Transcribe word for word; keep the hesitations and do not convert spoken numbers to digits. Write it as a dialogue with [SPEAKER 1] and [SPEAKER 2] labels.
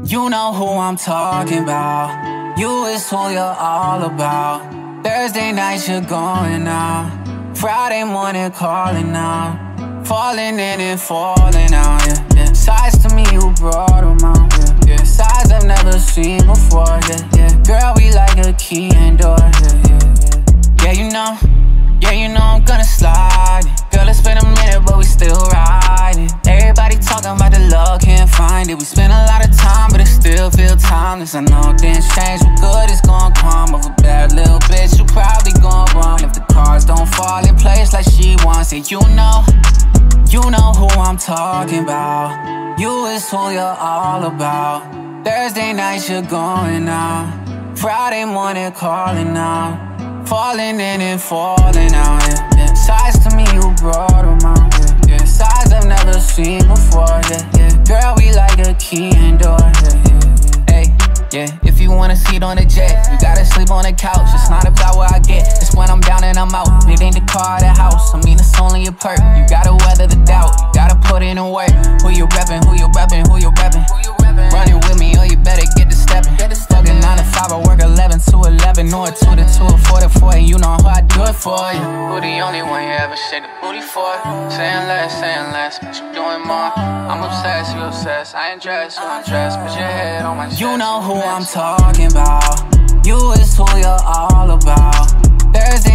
[SPEAKER 1] You know who I'm talking about. You is who you're all about. Thursday night you're going out. Friday morning calling out. Falling in and falling out, yeah, yeah. Sides to me you brought them out, yeah, yeah. Sides I've never seen before, yeah, yeah. Girl, we like a key and door, yeah, yeah, yeah. Yeah, you know, yeah, you know I'm gonna slide it. Girl, it's been a minute, but we still riding. Everybody talking about the love, can't find it. We spend a lot of time, but it still feel timeless. I know things change, but good is gonna come. Of a bad little bitch, you probably gonna run if the cards don't fall in place like she wants it. You know, you know who I'm talking about. You is who you're all about. Thursday night you're going out. Friday morning calling out. Falling in and falling out, yeah, yeah. Sides to me you brought them out, yeah, yeah. Sides I've never seen before, yeah, yeah. Girl, we like a key and door, yeah, yeah, yeah. Hey, yeah, if you wanna sit on the jet, you gotta sleep on the couch. It's not about what I get, it's when I'm down and I'm out. It ain't the car or the house, I mean it's only a perk. You gotta weather the doubt, you gotta put in the work. Who you reppin', who you reppin', who you reppin'? Running with me, or you better get to steppin'. Fucking nine to five, I work eleven to eleven, or two to two, or four to four, and you know how I do it for you. Who the only one you ever shake the booty for? Saying less, saying less, but you doing more. I'm obsessed, you obsessed, I ain't dressed, you undressed. Put your head on my chest. You know who I'm talking about. You is who you're all about. Thursday